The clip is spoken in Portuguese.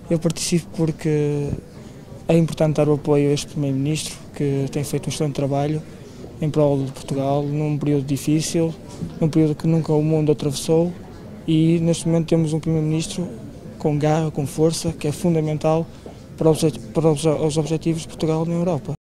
Eu participo porque é importante dar o apoio a este Primeiro-Ministro, que tem feito um excelente trabalho em prol de Portugal, num período difícil, num período que nunca o mundo atravessou, e neste momento temos um Primeiro-Ministro com garra, com força, que é fundamental para os objetivos de Portugal na Europa.